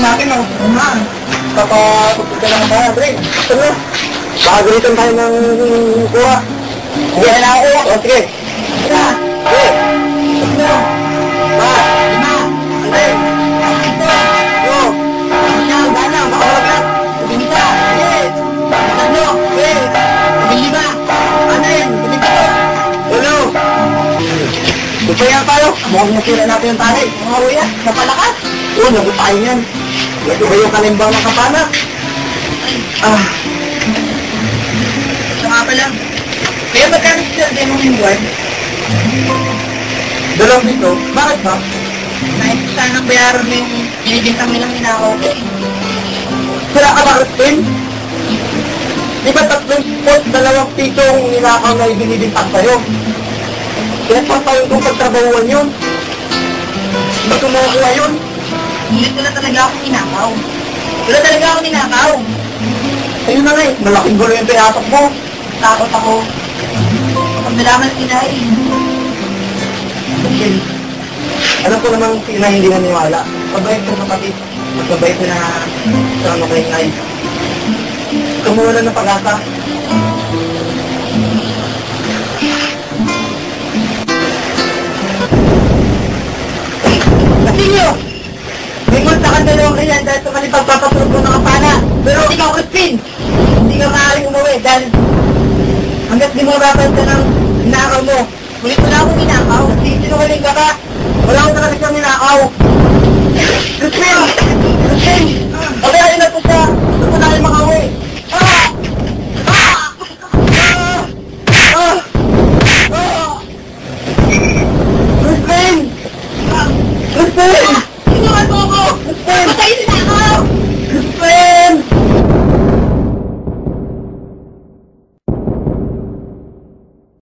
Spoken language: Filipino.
natin, no? Kapag ka lang tayo, Dre. Ano? Bagalitan tayo ng kuha. Sige, na ako. O, sige. Sige. Sige. Ano? Ba? Lima. Andre. Ito. Yo. Ano? Gana. Makawalag. Pagimita. Sige. Tatlo. Sige. Pagilima. Anin. Pagimita. Ulo. Dupaya tayo. Mukhang nasira natin yung tali. Mga uya. Napalakas. Oo, nagot tayo yan. Ito ba yung kalimbang ng kapana? Saka pala. Kaya magkano siya din mong lingguan? Dalawang dito? Bakit ba? Nais sanang bayaran mo yung binibintang nilang ninakaw ko eh. Sira ka ba, Rustin? Di ba 3 pisong ninakaw na ibinibintang sa'yo? Kaya pa tayo itong pagtrabahuan yun. Ba't kumukuha yun? Hindi ko na talaga ako ninakaw. Wala talaga ako ninakaw. Ayun na nga eh, malaking gulo yung pinasok mo. Takot ako. Kapag nalaman na sinahin. Okay. Alam ko namang sina hindi naniwala. Mabait ko kapatid. Mas mabait ko na sa makaingay. Kumuha na ng pag-asa. Basilio! May multa ka dalawang riyan dahil sa mali pagpapasulog mo ng kapana. Pero ikaw, Crispin! Hindi ka maaaring umuwi dahil hanggat di mo mababanta ng ninakaw mo. Ulit wala akong ninakaw. Kasi sinungaling ka ka. Wala akong nakalik ng ninakaw. Crispin! Crispin!